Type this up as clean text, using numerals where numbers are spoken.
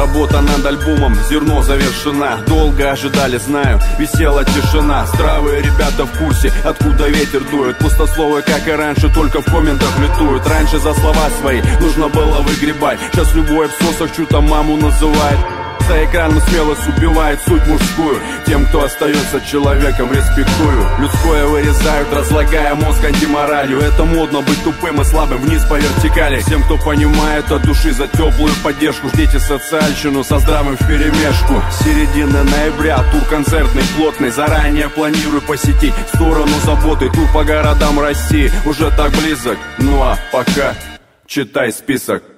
Работа над альбомом, зерно завершена. Долго ожидали, знаю, висела тишина. Здравые ребята в курсе, откуда ветер дует. Пустословы, как и раньше, только в комментах летуют. Раньше за слова свои нужно было выгребать. Сейчас любой обсосах чью-то маму называет. За экраном смелость убивает суть мужскую. Тем, кто остается человеком, респектую. Людское вырезают, разлагая мозг антиморалью. Это модно быть тупым и слабым вниз по вертикали. Всем, кто понимает от души за теплую поддержку, ждите социальщину со здравым вперемешку. Середина ноября, тур концертный, плотный. Заранее планирую посетить сторону заботы. Тур по городам России уже так близок. Ну а пока читай список.